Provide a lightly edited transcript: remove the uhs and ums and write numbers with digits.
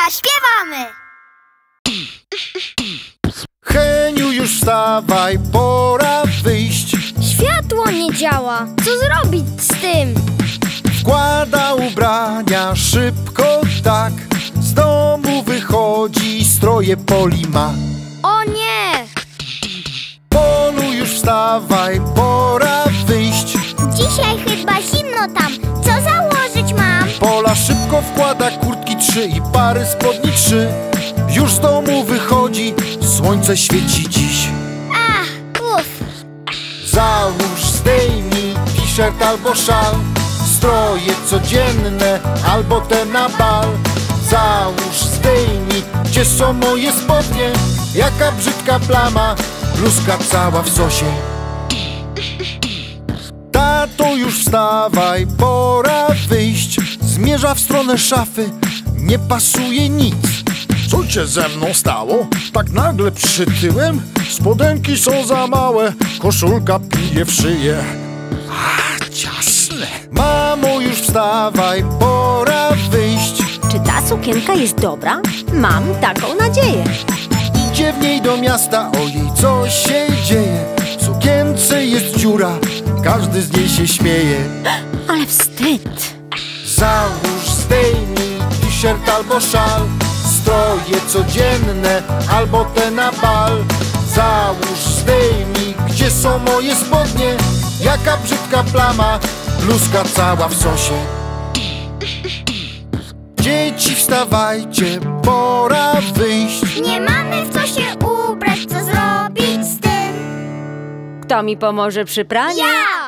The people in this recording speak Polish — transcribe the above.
zaśpiewamy! Heniu, już wstawaj, pora wyjść. Światło nie działa, co zrobić z tym? Wkłada ubrania szybko tak. Z domu wychodzi, stroje Poli ma. O nie! Polu, już wstawaj, pora wyjść. Dzisiaj chyba zimno tam, co założyć mam? Pola szybko wkłada kurtki 3 i pary spodni 3. Już z domu wychodzi, słońce świeci dziś. Ach, uff! Załóż, zdejmij t-shirt albo szal. Stroje codzienne albo te na bal. Załóż, zdejmij, gdzie są moje spodnie? Jaka brzydka plama, bluzka cała w sosie. Tato, już wstawaj, pora wyjść. Zmierza w stronę szafy, nie pasuje nic. Co cię ze mną stało? Tak nagle przytyłem? Spodenki są za małe, koszulka pije w szyję. A, ciasne. Mamo, już wstawaj, pora wyjść. Czy ta sukienka jest dobra? Mam taką nadzieję. Idzie w niej do miasta, ojej, co się dzieje? W sukience jest dziura, każdy z niej się śmieje. Ale wstyd. Załóż, zdejmij t-shirt albo szal. Stroje codzienne albo te na bal. Załóż, zdejmij, gdzie są moje spodnie? Jaka brzydka plama, bluzka cała w sosie. Dzieci, wstawajcie, pora wyjść. Nie mamy w co się ubrać, co zrobić z tym? Kto mi pomoże przy praniu? Ja!